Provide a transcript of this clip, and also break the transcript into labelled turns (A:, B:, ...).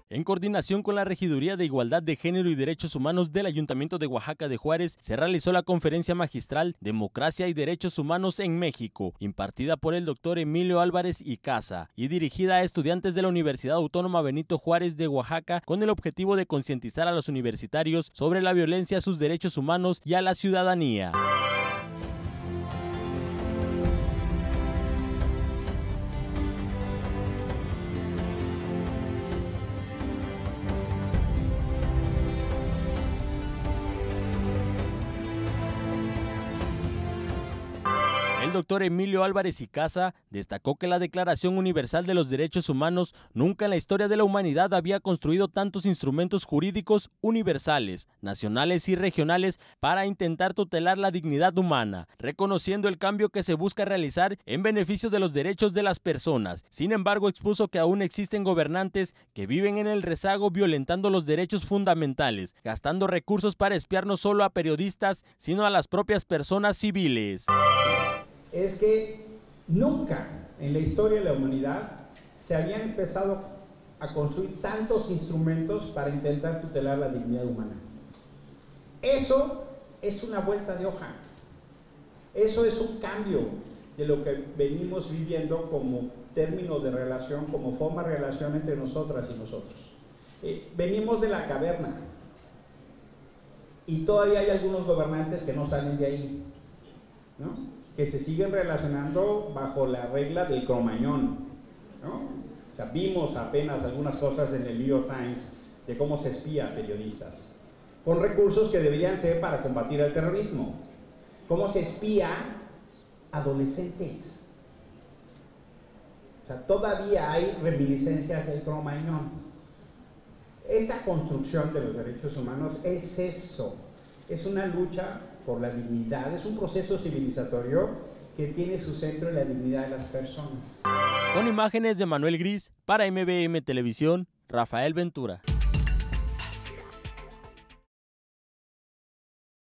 A: En coordinación con la Regiduría de Igualdad de Género y Derechos Humanos del Ayuntamiento de Oaxaca de Juárez, se realizó la conferencia magistral Democracia y Derechos Humanos en México, impartida por el doctor Emilio Álvarez y Casa, y dirigida a estudiantes de la Universidad Autónoma Benito Juárez de Oaxaca, con el objetivo de concientizar a los universitarios sobre la violencia a sus derechos humanos y a la ciudadanía. El doctor Emilio Álvarez y Casa destacó que la Declaración Universal de los Derechos Humanos nunca en la historia de la humanidad había construido tantos instrumentos jurídicos universales, nacionales y regionales para intentar tutelar la dignidad humana, reconociendo el cambio que se busca realizar en beneficio de los derechos de las personas. Sin embargo, expuso que aún existen gobernantes que viven en el rezago violentando los derechos fundamentales, gastando recursos para espiar no solo a periodistas, sino a las propias personas civiles.
B: Es que nunca en la historia de la humanidad se habían empezado a construir tantos instrumentos para intentar tutelar la dignidad humana. Eso es una vuelta de hoja. Eso es un cambio de lo que venimos viviendo como término de relación, como forma de relación entre nosotras y nosotros. Venimos de la caverna y todavía hay algunos gobernantes que no salen de ahí, ¿no? Que se siguen relacionando bajo la regla del Cromañón, ¿no? O sea, vimos apenas algunas cosas en el New York Times de cómo se espía a periodistas, con recursos que deberían ser para combatir el terrorismo. Cómo se espía a adolescentes. O sea, todavía hay reminiscencias del Cromañón. Esta construcción de los derechos humanos es eso, es una lucha por la dignidad, es un proceso civilizatorio que tiene su centro en la dignidad de las personas.
A: Con imágenes de Manuel Gris, para MBM Televisión, Rafael Ventura.